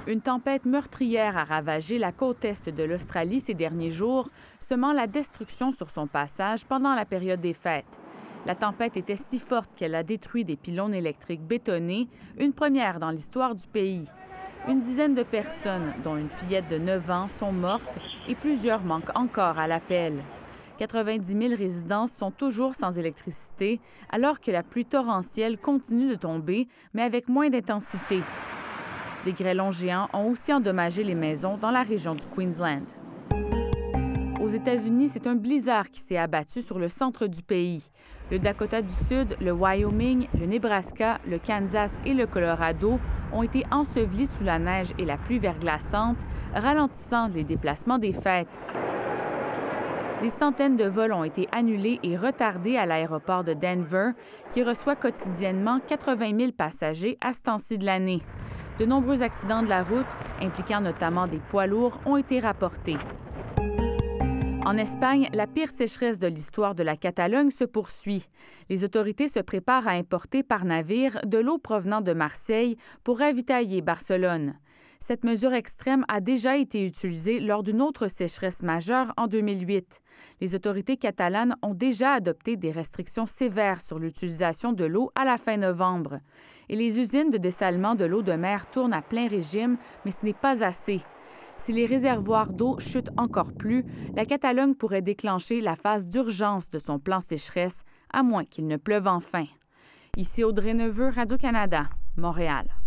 Une tempête meurtrière a ravagé la côte est de l'Australie ces derniers jours, semant la destruction sur son passage pendant la période des fêtes. La tempête était si forte qu'elle a détruit des pylônes électriques bétonnés, une première dans l'histoire du pays. Une dizaine de personnes, dont une fillette de 9 ans, sont mortes et plusieurs manquent encore à l'appel. 90 000 résidences sont toujours sans électricité, alors que la pluie torrentielle continue de tomber, mais avec moins d'intensité. Des grêlons géants ont aussi endommagé les maisons dans la région du Queensland. Aux États-Unis, c'est un blizzard qui s'est abattu sur le centre du pays. Le Dakota du Sud, le Wyoming, le Nebraska, le Kansas et le Colorado ont été ensevelis sous la neige et la pluie verglaçante, ralentissant les déplacements des fêtes. Des centaines de vols ont été annulés et retardés à l'aéroport de Denver, qui reçoit quotidiennement 80 000 passagers à ce temps-ci de l'année. De nombreux accidents de la route, impliquant notamment des poids lourds, ont été rapportés. En Espagne, la pire sécheresse de l'histoire de la Catalogne se poursuit. Les autorités se préparent à importer par navire de l'eau provenant de Marseille pour ravitailler Barcelone. Cette mesure extrême a déjà été utilisée lors d'une autre sécheresse majeure en 2008. Les autorités catalanes ont déjà adopté des restrictions sévères sur l'utilisation de l'eau à la fin novembre. Et les usines de dessalement de l'eau de mer tournent à plein régime, mais ce n'est pas assez. Si les réservoirs d'eau chutent encore plus, la Catalogne pourrait déclencher la phase d'urgence de son plan sécheresse, à moins qu'il ne pleuve enfin. Ici Audrey Neveu, Radio-Canada, Montréal.